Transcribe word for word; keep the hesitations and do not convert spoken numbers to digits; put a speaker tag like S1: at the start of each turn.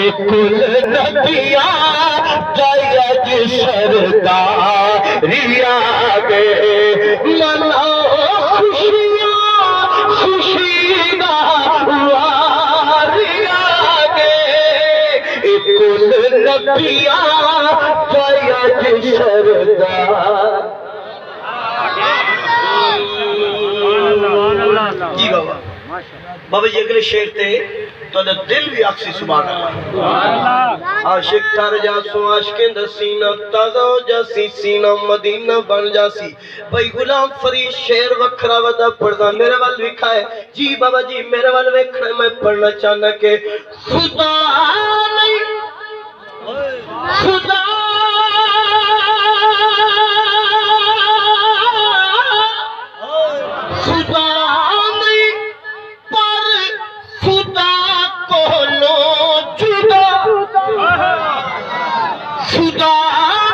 S1: कुल नबिया जयज सरदारिया गे मनाओ खुशियाँ खुशियाँ वारिया गे कुल नबिया जयज सरदार। जी बाबा बाबा जी अगले शेर थे तो दिल भी आखसी सुभान अल्लाह। आशिक थर जासो आशिकें दा सीना ताजा हो जासी सीना मदीना बन जासी। भाई गुलाम फरीद शेर वखरा वदा पढ़दा मेरे वाल लिखा है। जी बाबा जी मेरे वाल वेखना मैं पढ़ना चाहना के खुदा नहीं खुदा खुदा नहीं पर खुदा को लो जुदा खुदा